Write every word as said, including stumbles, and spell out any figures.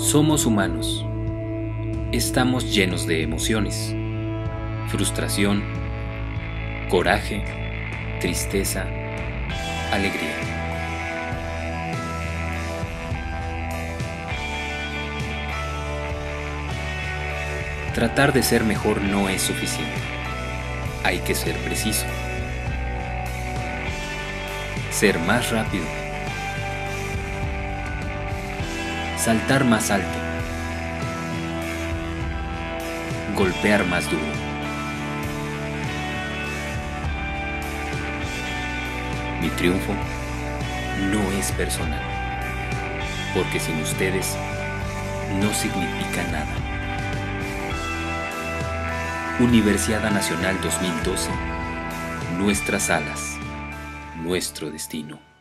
Somos humanos. Estamos llenos de emociones, frustración, coraje, tristeza, alegría. Tratar de ser mejor no es suficiente. Hay que ser preciso. Ser más rápido. Saltar más alto. Golpear más duro. Mi triunfo no es personal, porque sin ustedes no significa nada. Universiada Nacional dos mil doce. Nuestras alas, nuestro destino.